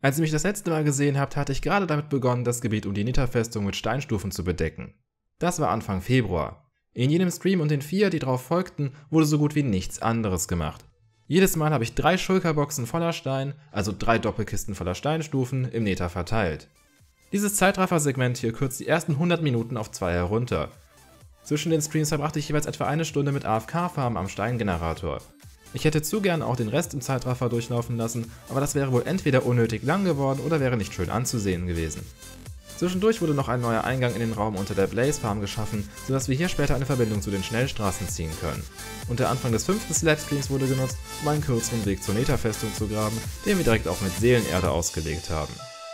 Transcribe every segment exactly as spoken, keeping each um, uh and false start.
Als ihr mich das letzte Mal gesehen habt, hatte ich gerade damit begonnen, das Gebiet um die Nether-Festung mit Steinstufen zu bedecken. Das war Anfang Februar. In jedem Stream und den vier, die darauf folgten, wurde so gut wie nichts anderes gemacht. Jedes Mal habe ich drei Schulkerboxen voller Stein, also drei Doppelkisten voller Steinstufen, im Nether verteilt. Dieses Zeitraffer-Segment hier kürzt die ersten hundert Minuten auf zwei herunter. Zwischen den Streams verbrachte ich jeweils etwa eine Stunde mit A F K-Farmen am Steingenerator. Ich hätte zu gern auch den Rest im Zeitraffer durchlaufen lassen, aber das wäre wohl entweder unnötig lang geworden oder wäre nicht schön anzusehen gewesen. Zwischendurch wurde noch ein neuer Eingang in den Raum unter der Blaze Farm geschaffen, sodass wir hier später eine Verbindung zu den Schnellstraßen ziehen können. Und der Anfang des fünften Slabstreams wurde genutzt, um einen kürzeren Weg zur Nether-Festung zu graben, den wir direkt auch mit Seelenerde ausgelegt haben.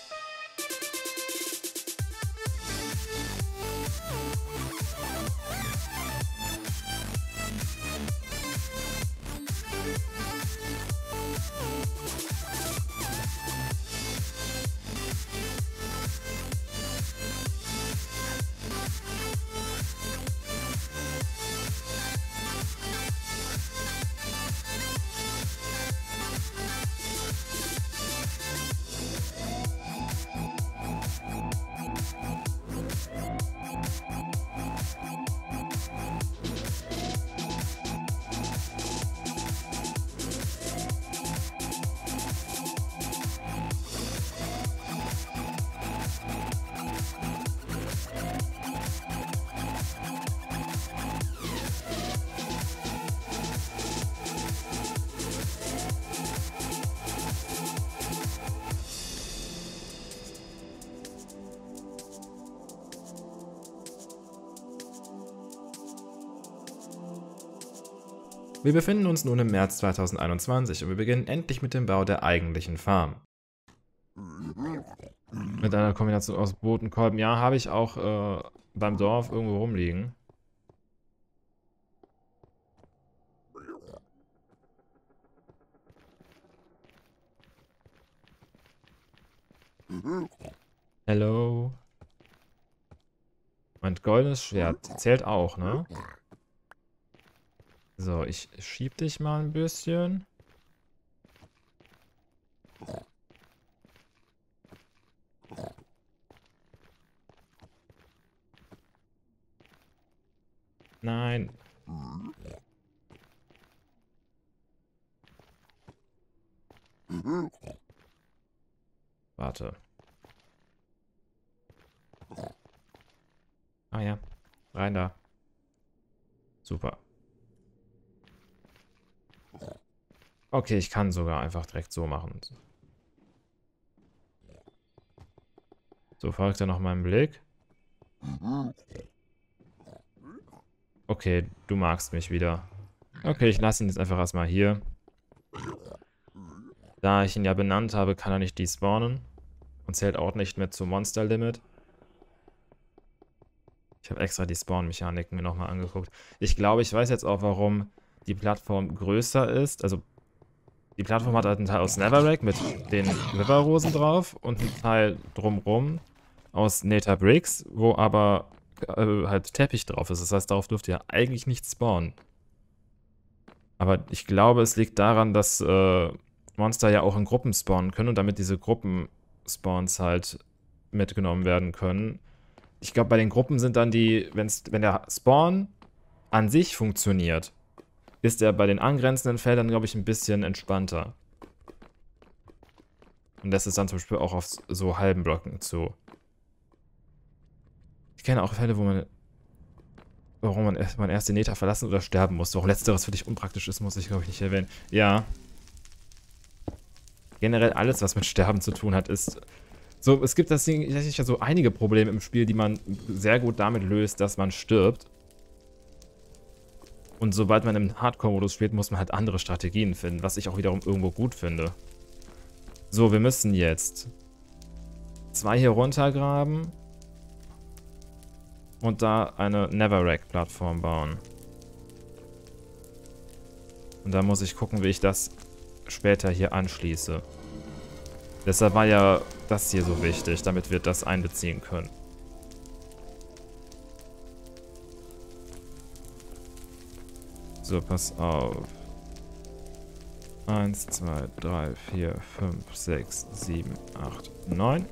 Wir befinden uns nun im März zweitausendeinundzwanzig und wir beginnen endlich mit dem Bau der eigentlichen Farm. Mit einer Kombination aus Botenkolben. Ja, habe ich auch äh, beim Dorf irgendwo rumliegen. Hello. Mein goldenes Schwert zählt auch, ne? So, ich schieb dich mal ein bisschen. Nein. Warte. Ah ja, rein da. Super. Okay, ich kann sogar einfach direkt so machen. So, folgt er noch meinem Blick. Okay, du magst mich wieder. Okay, ich lasse ihn jetzt einfach erstmal hier. Da ich ihn ja benannt habe, kann er nicht despawnen. Und zählt auch nicht mehr zum Monster Limit. Ich habe extra die Spawn-Mechaniken mir nochmal angeguckt. Ich glaube, ich weiß jetzt auch, warum die Plattform größer ist. Also, die Plattform hat halt einen Teil aus Netherrack mit den Riverrosen drauf und einen Teil drumrum aus Nether Bricks, wo aber äh, halt Teppich drauf ist. Das heißt, darauf dürfte ja eigentlich nicht spawnen. Aber ich glaube, es liegt daran, dass äh, Monster ja auch in Gruppen spawnen können und damit diese Gruppenspawns halt mitgenommen werden können. Ich glaube, bei den Gruppen sind dann die, wenn's, wenn der Spawn an sich funktioniert, ist er bei den angrenzenden Feldern, glaube ich, ein bisschen entspannter. Und das ist dann zum Beispiel auch auf so halben Blöcken zu. Ich kenne auch Fälle, wo man, warum man erst, man erst den Nether verlassen oder sterben muss. Warum letzteres für dich unpraktisch ist, muss ich, glaube ich, nicht erwähnen. Ja. Generell alles, was mit Sterben zu tun hat, ist... So, es gibt das Ding, ja so einige Probleme im Spiel, die man sehr gut damit löst, dass man stirbt. Und sobald man im Hardcore-Modus spielt, muss man halt andere Strategien finden, was ich auch wiederum irgendwo gut finde. So, wir müssen jetzt zwei hier runtergraben und da eine Netherrack-Plattform bauen. Und dann muss ich gucken, wie ich das später hier anschließe. Deshalb war ja das hier so wichtig, damit wir das einbeziehen können. So, pass auf. eins, zwei, drei, vier, fünf, sechs, sieben, acht, neun.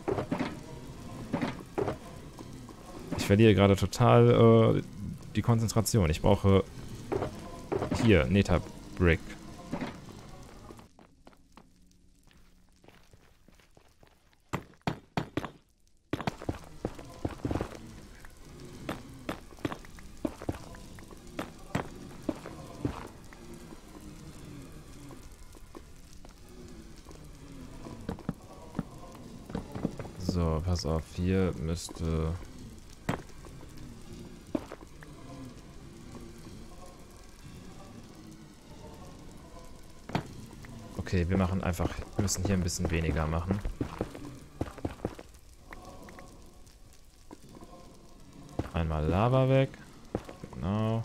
Ich verliere gerade total äh, die Konzentration. Ich brauche hier Nether Brick. So, pass auf, hier müsste... Okay, wir machen einfach, wir müssen hier ein bisschen weniger machen. Einmal Lava weg. Genau.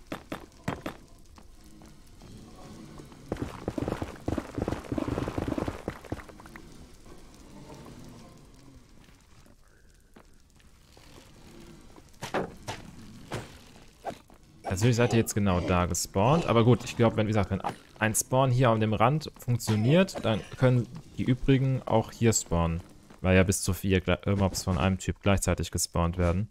Natürlich seid ihr jetzt genau da gespawnt, aber gut, ich glaube, wenn, wie gesagt, wenn ein Spawn hier an dem Rand funktioniert, dann können die übrigen auch hier spawnen, weil ja bis zu vier Mobs von einem Typ gleichzeitig gespawnt werden.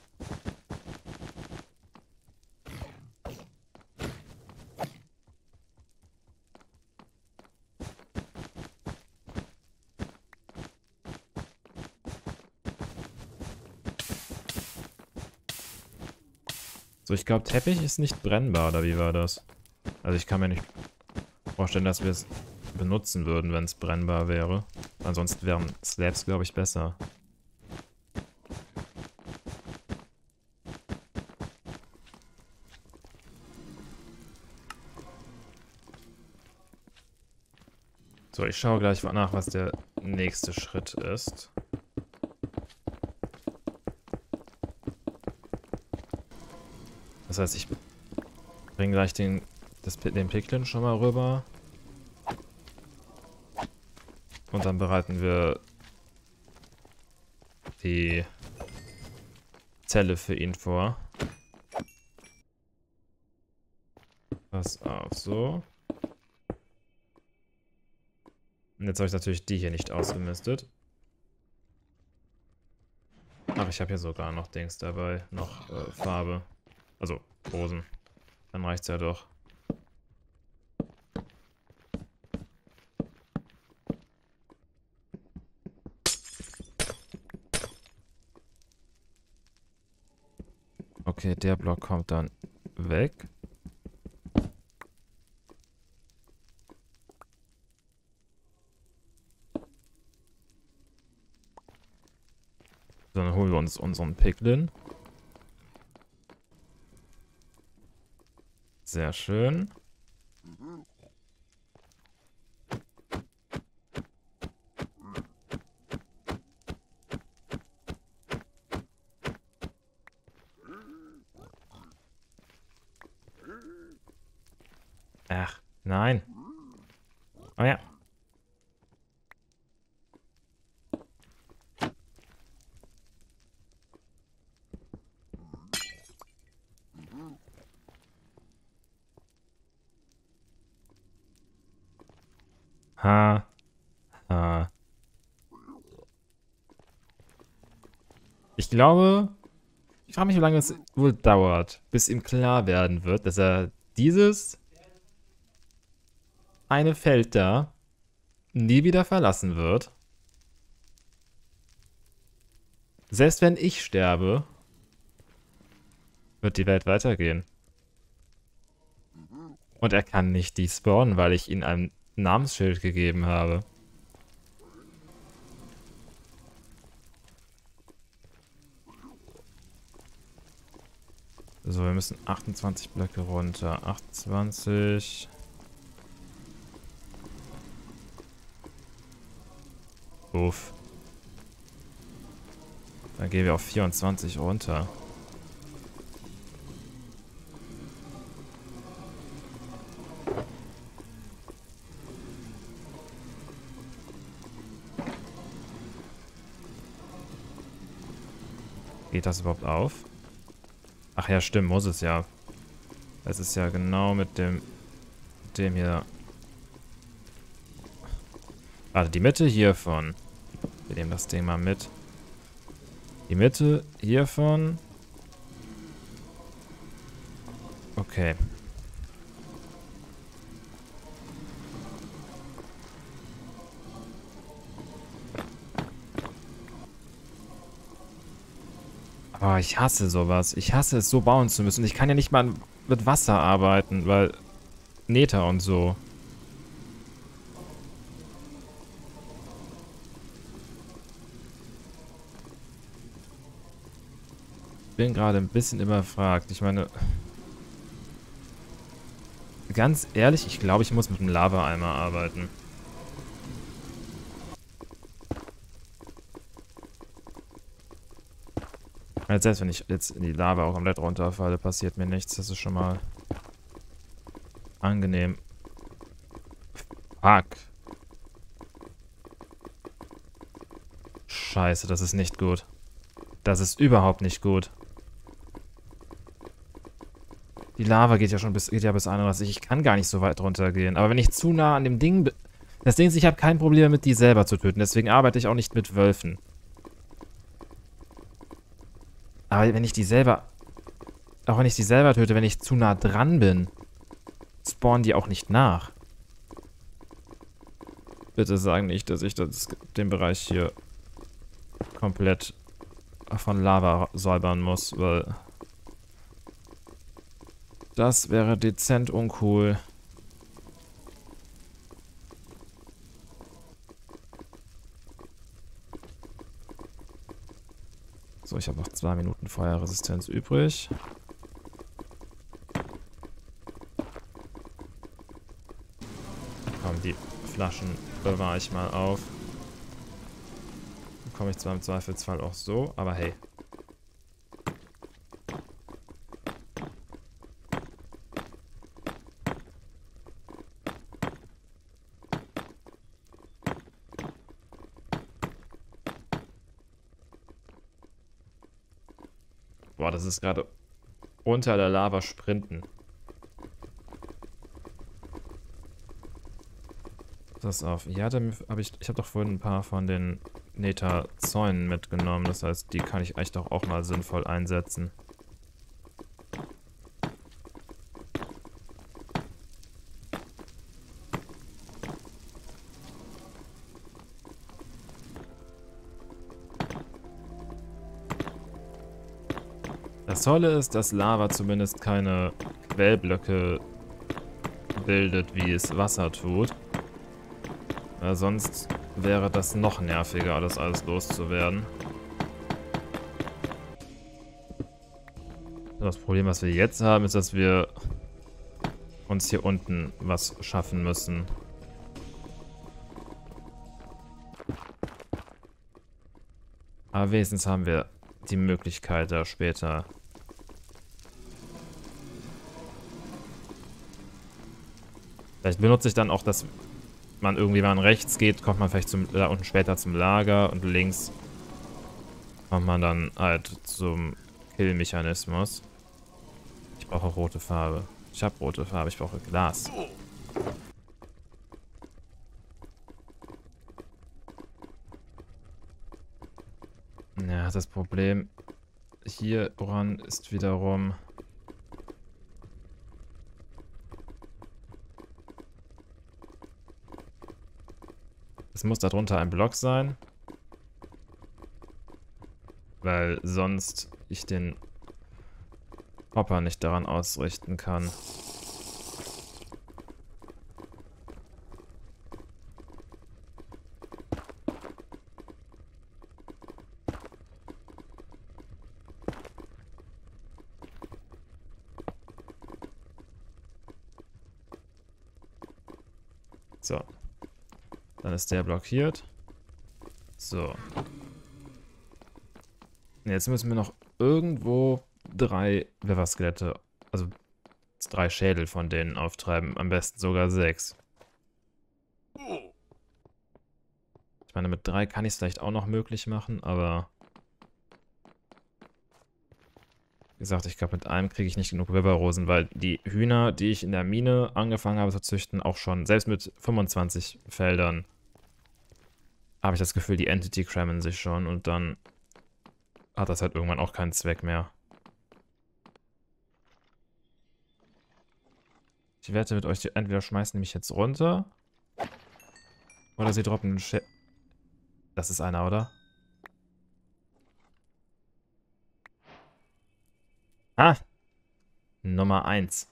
So, ich glaube, Teppich ist nicht brennbar, oder wie war das? Also ich kann mir nicht vorstellen, dass wir es benutzen würden, wenn es brennbar wäre. Ansonsten wären Slabs, glaube ich, besser. So, ich schaue gleich nach, was der nächste Schritt ist. Das heißt, ich bringe gleich den, das, den Piglin schon mal rüber. Und dann bereiten wir die Zelle für ihn vor. Pass auf, so. Und jetzt habe ich natürlich die hier nicht ausgemistet. Ach, ich habe hier sogar noch Dings dabei, noch äh, Farbe. Also, Rosen. Dann reicht's ja doch. Okay, der Block kommt dann weg. Dann holen wir uns unseren Piglin. Sehr schön. Ach, nein. Oh ja. Ha. Ha. Ich glaube, ich frage mich, wie lange es wohl dauert, bis ihm klar werden wird, dass er dieses eine Feld da nie wieder verlassen wird. Selbst wenn ich sterbe, wird die Welt weitergehen. Und er kann nicht despawnen, weil ich ihm ein Namensschild gegeben habe. So, wir müssen achtundzwanzig Blöcke runter. achtundzwanzig. Uff. Dann gehen wir auf vierundzwanzig runter. Geht das überhaupt auf? Ach ja, stimmt, muss es ja. Es ist ja genau mit dem, dem hier Warte, die Mitte hiervon. Wir nehmen das Ding mal mit. Die Mitte hiervon. Okay. Oh, ich hasse sowas. Ich hasse es, so bauen zu müssen. Ich kann ja nicht mal mit Wasser arbeiten, weil Nether und so. Ich bin gerade ein bisschen überfragt. Ich meine, ganz ehrlich, ich glaube, ich muss mit einem Lava-Eimer arbeiten. Also selbst wenn ich jetzt in die Lava auch komplett runterfalle, passiert mir nichts. Das ist schon mal angenehm. Fuck. Scheiße, das ist nicht gut. Das ist überhaupt nicht gut. Die Lava geht ja schon bis, geht ja bis anderes. Ich kann gar nicht so weit runtergehen. Aber wenn ich zu nah an dem Ding bin... Das Ding ist, ich habe kein Problem damit, die selber zu töten. Deswegen arbeite ich auch nicht mit Wölfen. Aber wenn ich die selber... Auch wenn ich die selber töte, wenn ich zu nah dran bin, spawnen die auch nicht nach. Bitte sagen nicht, dass ich das, den Bereich hier komplett von Lava säubern muss, weil... Das wäre dezent uncool. So, ich habe noch zwei Minuten Feuerresistenz übrig. Komm, die Flaschen bewahre ich mal auf. Dann komme ich zwar im Zweifelsfall auch so, aber hey. Boah, das ist gerade unter der Lava sprinten. Pass auf. Ja, dann habe ich, ich habe doch vorhin ein paar von den Nether-Zäunen mitgenommen. Das heißt, die kann ich echt doch auch mal sinnvoll einsetzen. Das Tolle ist, dass Lava zumindest keine Quellblöcke bildet, wie es Wasser tut. Weil sonst wäre das noch nerviger, das alles loszuwerden. Das Problem, was wir jetzt haben, ist, dass wir uns hier unten was schaffen müssen. Aber wenigstens haben wir die Möglichkeit, da später vielleicht benutze ich dann auch, dass man irgendwie, wenn man rechts geht, kommt man vielleicht zum, da unten später zum Lager und links kommt man dann halt zum Kill-Mechanismus. Ich brauche rote Farbe. Ich habe rote Farbe, ich brauche Glas. Ja, das Problem hier dran ist wiederum... Es muss darunter ein Block sein, weil sonst ich den Hopper nicht daran ausrichten kann. So. Dann ist der blockiert. So. Jetzt müssen wir noch irgendwo drei Wither-Skelette, also drei Schädel von denen auftreiben. Am besten sogar sechs. Ich meine, mit drei kann ich es vielleicht auch noch möglich machen, aber... Wie gesagt, ich glaube, mit einem kriege ich nicht genug Wither-Rosen, weil die Hühner, die ich in der Mine angefangen habe zu züchten, auch schon, selbst mit fünfundzwanzig Feldern, habe ich das Gefühl, die Entity crammen sich schon und dann hat das halt irgendwann auch keinen Zweck mehr. Ich wette mit euch, die entweder schmeißen mich jetzt runter oder sie droppen einen Sch... Das ist einer, oder? Ah! Nummer eins.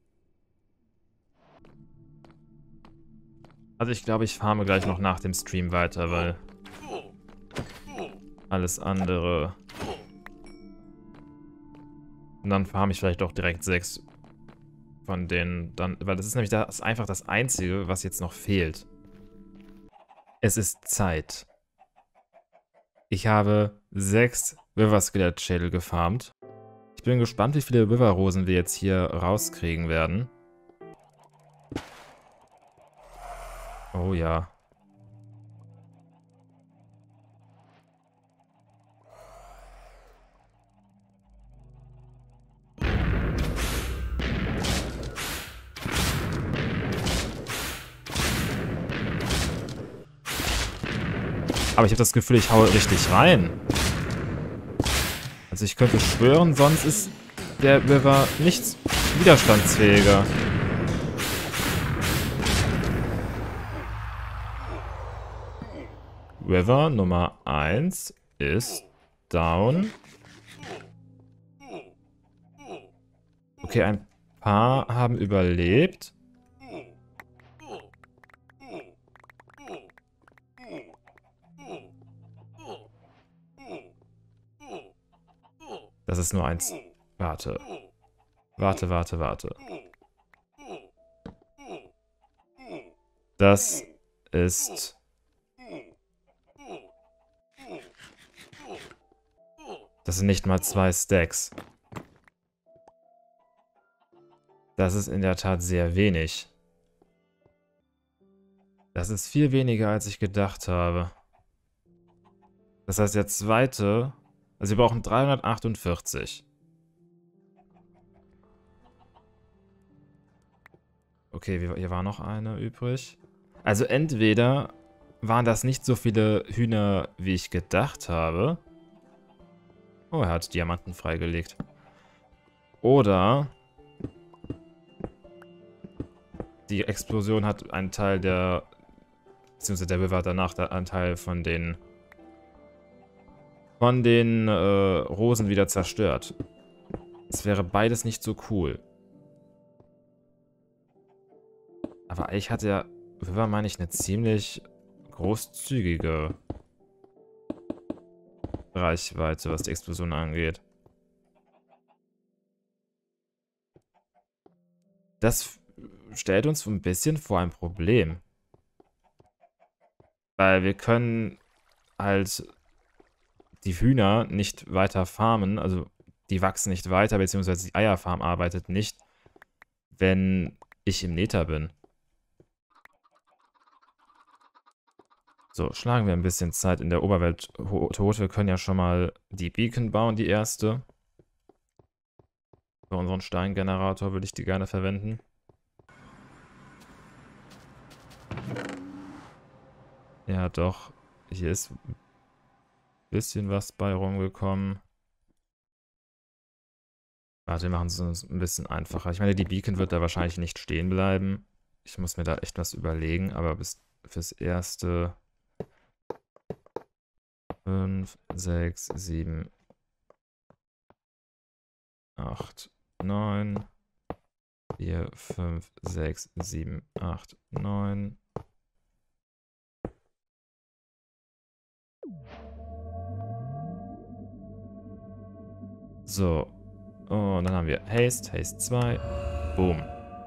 Also ich glaube, ich farme gleich noch nach dem Stream weiter, weil alles andere... Und dann farme ich vielleicht auch direkt sechs von denen dann, weil das ist nämlich das einfach das Einzige, was jetzt noch fehlt. Es ist Zeit. Ich habe sechs River-Skelett-Schädel gefarmt. Ich bin gespannt, wie viele River-Rosen wir jetzt hier rauskriegen werden. Oh ja. Aber ich habe das Gefühl, ich haue richtig rein. Also ich könnte schwören, sonst ist der River nicht widerstandsfähiger. River Nummer eins ist down. Okay, ein paar haben überlebt. Das ist nur eins. Warte. Warte, warte, warte. Das ist... Das sind nicht mal zwei Stacks. Das ist in der Tat sehr wenig. Das ist viel weniger, als ich gedacht habe. Das heißt, der zweite... Also wir brauchen dreihundertachtundvierzig. Okay, hier war noch eine übrig. Also entweder waren das nicht so viele Hühner, wie ich gedacht habe. Oh, er hat Diamanten freigelegt. Oder die Explosion hat einen Teil der... Beziehungsweise der River hat danach einen Teil von den... von den äh, Rosen wieder zerstört. Das wäre beides nicht so cool. Aber eigentlich hat der River, meine ich, eine ziemlich großzügige Reichweite, was die Explosion angeht. Das stellt uns ein bisschen vor ein Problem. Weil wir können halt die Hühner nicht weiter farmen, also die wachsen nicht weiter, beziehungsweise die Eierfarm arbeitet nicht, wenn ich im Nether bin. So, schlagen wir ein bisschen Zeit in der Oberwelt tot. Wir können ja schon mal die Beacon bauen, die erste. Für unseren Steingenerator würde ich die gerne verwenden. Ja, doch. Hier ist ein bisschen was bei rumgekommen. Warte, wir machen es uns ein bisschen einfacher. Ich meine, die Beacon wird da wahrscheinlich nicht stehen bleiben. Ich muss mir da echt was überlegen, aber bis fürs Erste... fünf, sechs, sieben, acht, neun, vier, fünf, sechs, sieben, acht, neun. So. Und dann haben wir Haste, Haste zwei. Boom.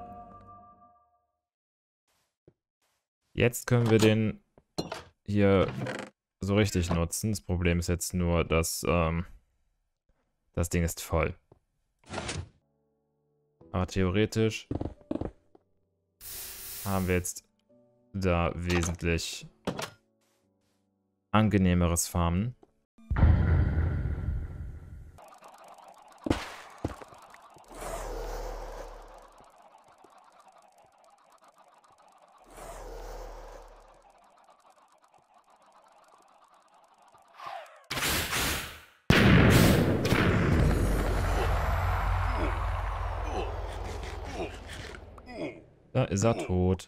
Jetzt können wir den hier so richtig nutzen. Das Problem ist jetzt nur, dass ähm, das Ding ist voll. Aber theoretisch haben wir jetzt da wesentlich angenehmeres Farmen. Da ist er tot.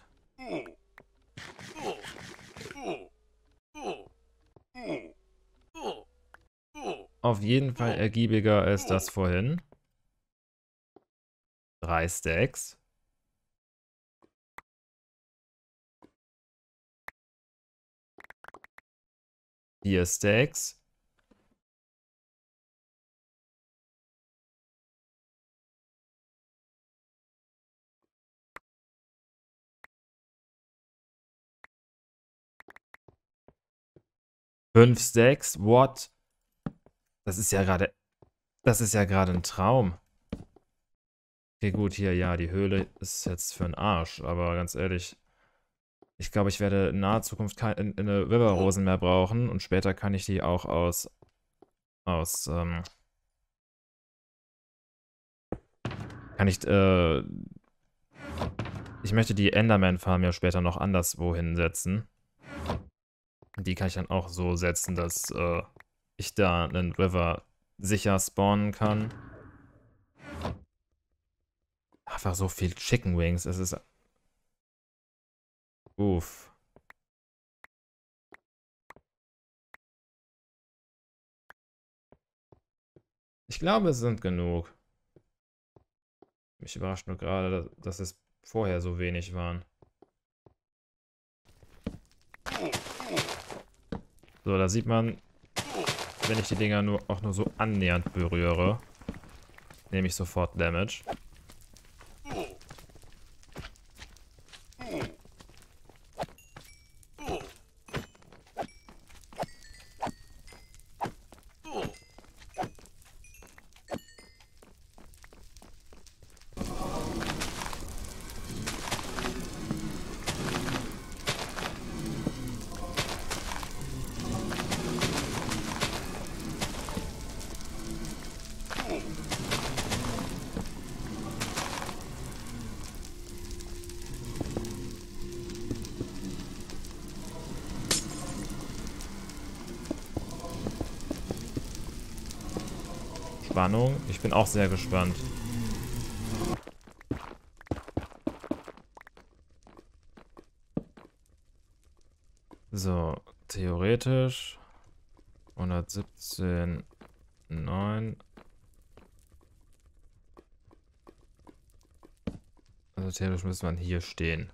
Auf jeden Fall ergiebiger als das vorhin. Drei Stacks. Vier Stacks. Fünf Stacks. What? Das ist ja gerade... Das ist ja gerade ein Traum. Okay, gut, hier, ja, die Höhle ist jetzt für den Arsch. Aber ganz ehrlich... Ich glaube, ich werde in naher Zukunft keine River-Rosen mehr brauchen. Und später kann ich die auch aus... Aus, ähm... Kann ich, äh... Ich möchte die Enderman-Farm ja später noch anderswo hinsetzen. Die kann ich dann auch so setzen, dass äh, ich da einen River sicher spawnen kann. Einfach so viel Chicken Wings. Es ist... Uff. Ich glaube, es sind genug. Mich überrascht nur gerade, dass es vorher so wenig waren. So, da sieht man, wenn ich die Dinger nur auch nur so annähernd berühre, nehme ich sofort Damage. Spannung. Ich bin auch sehr gespannt. So, theoretisch hundertsiebzehn, neun. Also theoretisch müsste man hier stehen.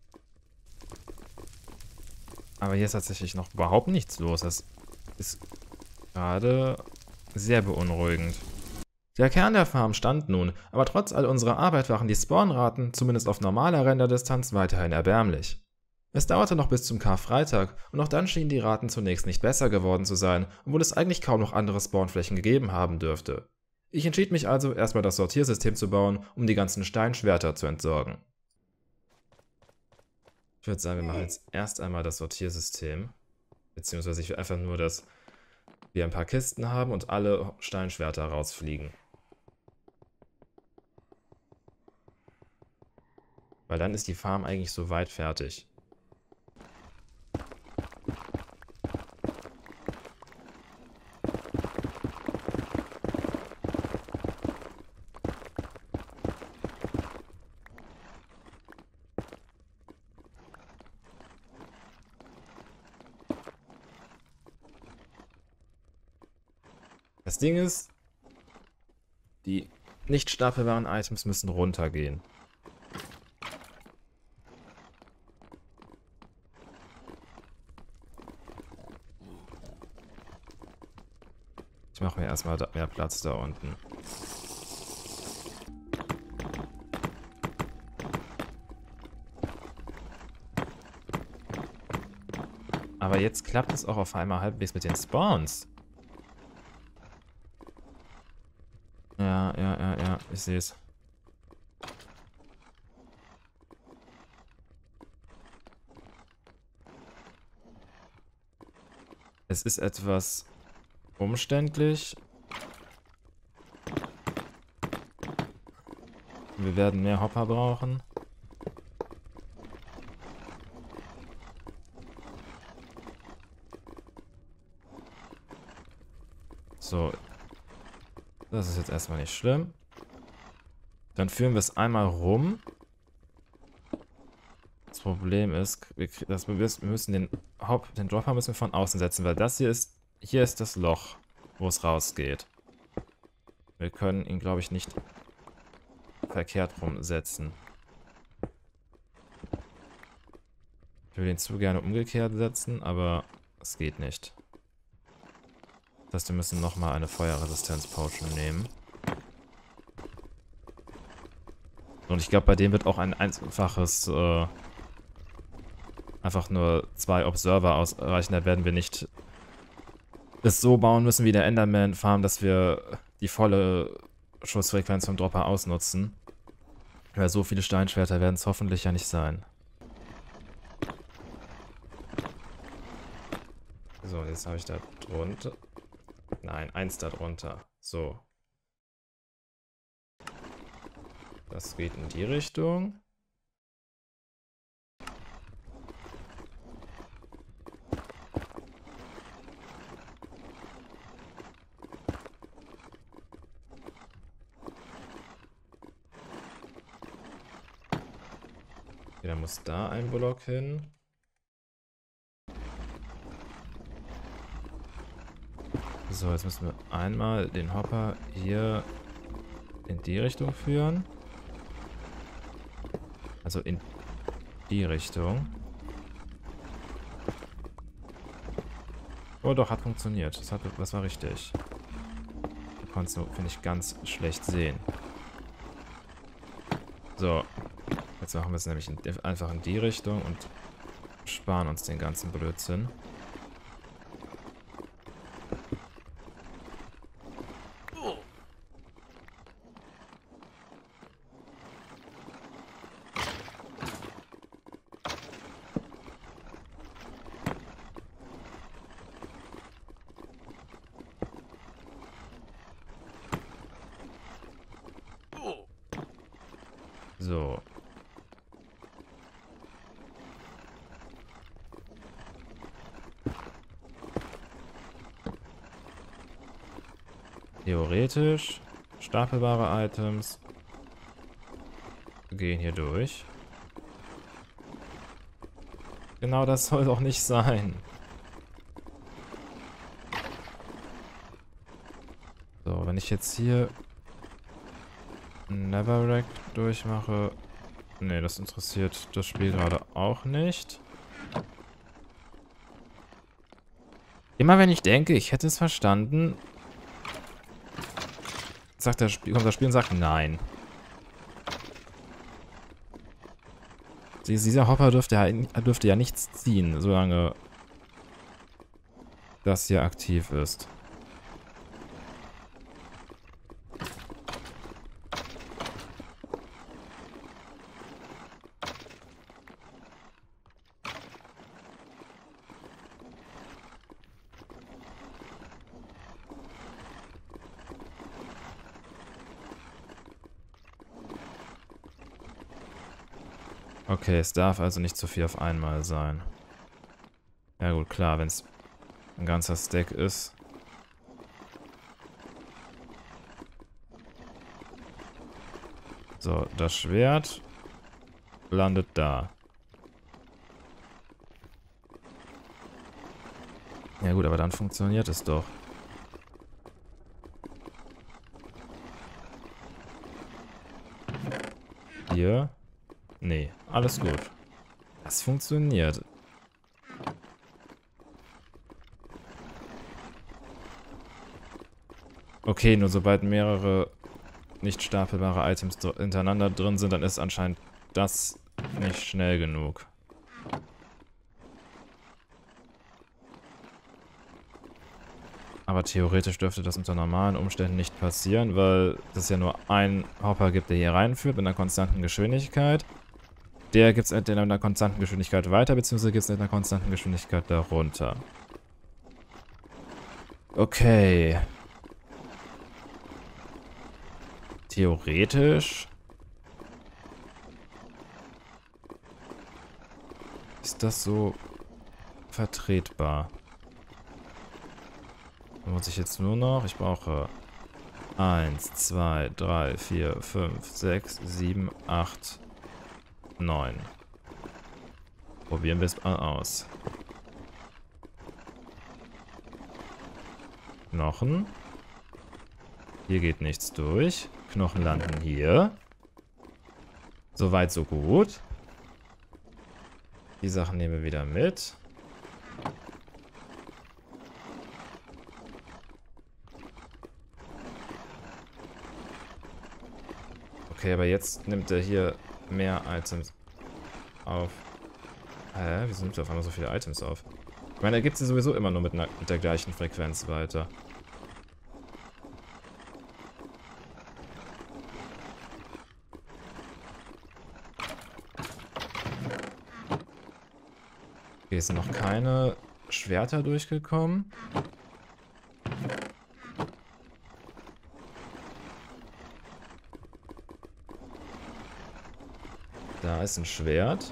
Aber hier ist tatsächlich noch überhaupt nichts los. Das ist gerade sehr beunruhigend. Der Kern der Farm stand nun, aber trotz all unserer Arbeit waren die Spawnraten, zumindest auf normaler Renderdistanz, weiterhin erbärmlich. Es dauerte noch bis zum Karfreitag und auch dann schienen die Raten zunächst nicht besser geworden zu sein, obwohl es eigentlich kaum noch andere Spawnflächen gegeben haben dürfte. Ich entschied mich also, erstmal das Sortiersystem zu bauen, um die ganzen Steinschwerter zu entsorgen. Ich würde sagen, wir machen jetzt erst einmal das Sortiersystem, beziehungsweise ich will einfach nur, dass wir ein paar Kisten haben und alle Steinschwerter rausfliegen. Weil dann ist die Farm eigentlich soweit fertig. Das Ding ist, die nicht stapelbaren Items müssen runtergehen. Ich mache mir erstmal mehr Platz da unten. Aber jetzt klappt es auch auf einmal halbwegs mit den Spawns. Ja, ja, ja, ja, ich sehe es. Es ist etwas umständlich. Wir werden mehr Hopper brauchen. So. Das ist jetzt erstmal nicht schlimm. Dann führen wir es einmal rum. Problem ist, wir, dass wir, wir müssen den Hop, den Dropper müssen wir von außen setzen, weil das hier ist, hier ist das Loch, wo es rausgeht. Wir können ihn, glaube ich, nicht verkehrt rumsetzen. Ich will ihn zu gerne umgekehrt setzen, aber es geht nicht. Das heißt, wir müssen nochmal eine Feuerresistenz-Potion nehmen. Und ich glaube, bei dem wird auch ein einfaches, äh, einfach nur zwei Observer ausreichen. Da werden wir nicht es so bauen müssen wie der Enderman Farm, dass wir die volle Schussfrequenz vom Dropper ausnutzen. Weil so viele Steinschwerter werden es hoffentlich ja nicht sein. So, jetzt habe ich da drunter. Nein, eins da drunter. So. Das geht in die Richtung. Okay, dann muss da ein Block hin. So, jetzt müssen wir einmal den Hopper hier in die Richtung führen. Also in die Richtung. Oh doch, hat funktioniert. Das, hat, das war richtig. Du konntest so, finde ich, ganz schlecht sehen. So. Jetzt machen wir es nämlich in, einfach in die Richtung und sparen uns den ganzen Blödsinn. So. Theoretisch stapelbare Items gehen hier durch. Genau das soll doch nicht sein. So, wenn ich jetzt hier Netherrack durchmache. Ne, das interessiert das Spiel gerade auch nicht. Immer wenn ich denke, ich hätte es verstanden, sagt das Spiel, kommt das Spiel und sagt nein. Dieser Hopper dürfte ja, dürfte ja nichts ziehen, solange das hier aktiv ist. Okay, es darf also nicht zu viel auf einmal sein. Ja gut, klar, wenn es ein ganzer Stack ist. So, das Schwert landet da. Ja gut, aber dann funktioniert es doch. Hier. Nee, alles gut. Das funktioniert. Okay, nur sobald mehrere nicht stapelbare Items hintereinander drin sind, dann ist anscheinend das nicht schnell genug. Aber theoretisch dürfte das unter normalen Umständen nicht passieren, weil es ja nur einen Hopper gibt, der hier reinführt mit einer konstanten Geschwindigkeit. Der gibt es in einer konstanten Geschwindigkeit weiter, beziehungsweise gibt es in einer konstanten Geschwindigkeit darunter. Okay. Theoretisch ist das so vertretbar. Da muss ich jetzt nur noch, ich brauche eins, zwei, drei, vier, fünf, sechs, sieben, acht, neun. Probieren wir es mal aus. Knochen. Hier geht nichts durch. Knochen landen hier. Soweit, so gut. Die Sachen nehmen wir wieder mit. Okay, aber jetzt nimmt er hier mehr Items auf. Hä? Wieso nimmt er auf einmal so viele Items auf? Ich meine, er gibt sie sowieso immer nur mit, einer, mit der gleichen Frequenz weiter. Okay, es sind noch keine Schwerter durchgekommen. Da ist ein Schwert.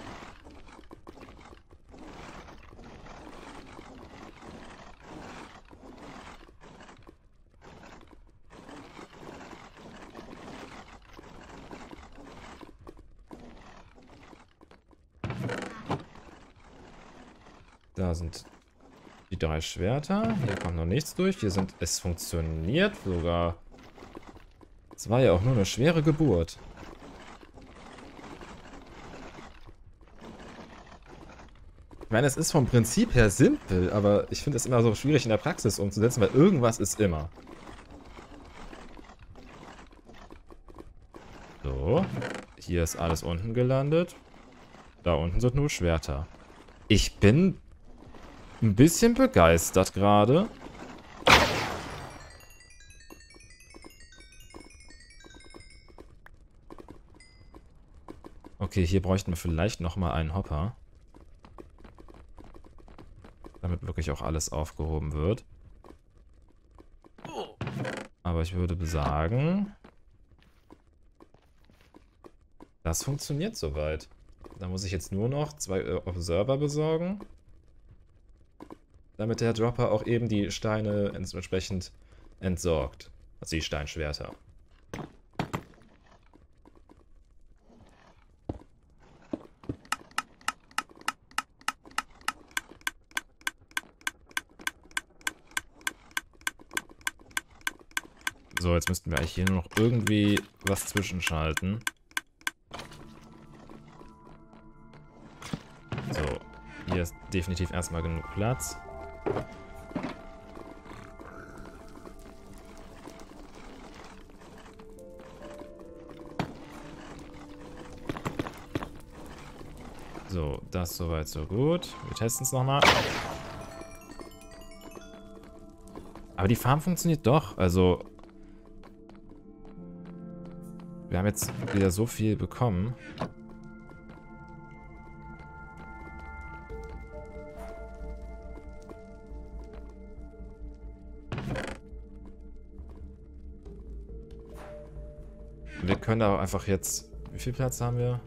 Da sind die drei Schwerter. Hier kommt noch nichts durch. Hier sind... Es funktioniert sogar. Es war ja auch nur eine schwere Geburt. Ich meine, es ist vom Prinzip her simpel, aber ich finde es immer so schwierig in der Praxis umzusetzen, weil irgendwas ist immer. So. Hier ist alles unten gelandet. Da unten sind nur Schwerter. Ich bin ein bisschen begeistert gerade. Okay, hier bräuchten wir vielleicht nochmal einen Hopper. Damit wirklich auch alles aufgehoben wird. Aber ich würde sagen, das funktioniert soweit. Da muss ich jetzt nur noch zwei äh, Observer besorgen. Damit der Dropper auch eben die Steine entsprechend entsorgt. Also die Steinschwerter. So, jetzt müssten wir eigentlich hier nur noch irgendwie was zwischenschalten. So, hier ist definitiv erstmal genug Platz. So, das soweit so gut. Wir testen es nochmal. Aber die Farm funktioniert doch, also... Wir haben jetzt wieder so viel bekommen. Wir können da auch einfach jetzt... Wie viel Platz haben wir?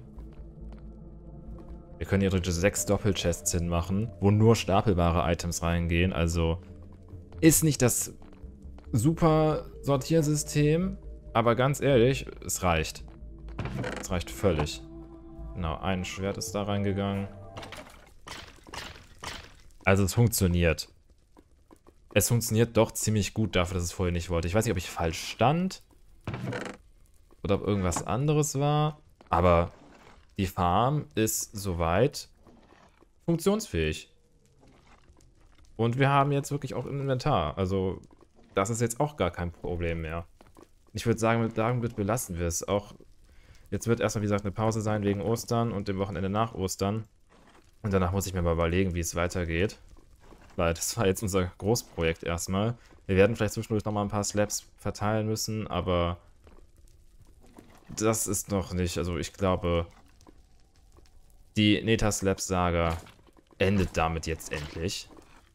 Wir können hier sechs Doppelchests hinmachen, wo nur stapelbare Items reingehen. Also ist nicht das super Sortiersystem, aber ganz ehrlich, es reicht. Es reicht völlig. Genau, ein Schwert ist da reingegangen. Also es funktioniert. Es funktioniert doch ziemlich gut dafür, dass es vorher nicht wollte. Ich weiß nicht, ob ich falsch stand oder ob irgendwas anderes war, aber die Farm ist soweit funktionsfähig. Und wir haben jetzt wirklich auch ein Inventar. Also das ist jetzt auch gar kein Problem mehr. Ich würde sagen, damit belassen wir es. Auch jetzt wird erstmal, wie gesagt, eine Pause sein wegen Ostern und dem Wochenende nach Ostern. Und danach muss ich mir mal überlegen, wie es weitergeht. Weil das war jetzt unser Großprojekt erstmal. Wir werden vielleicht zwischendurch nochmal ein paar Slabs verteilen müssen, aber das ist noch nicht. Also ich glaube, die Nether-Slabs-Saga endet damit jetzt endlich.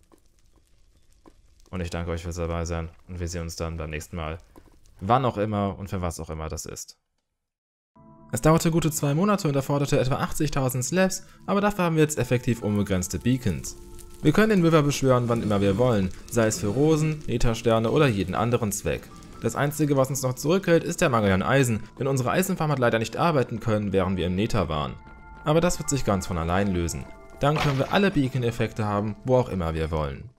Und ich danke euch fürs dabei sein und wir sehen uns dann beim nächsten Mal. Wann auch immer und für was auch immer das ist. Es dauerte gute zwei Monate und erforderte etwa achtzigtausend Slabs, aber dafür haben wir jetzt effektiv unbegrenzte Beacons. Wir können den River beschwören, wann immer wir wollen, sei es für Rosen, Nethersterne oder jeden anderen Zweck. Das einzige, was uns noch zurückhält, ist der Mangel an Eisen, denn unsere Eisenfarm hat leider nicht arbeiten können, während wir im Nether waren. Aber das wird sich ganz von allein lösen. Dann können wir alle Beacon-Effekte haben, wo auch immer wir wollen.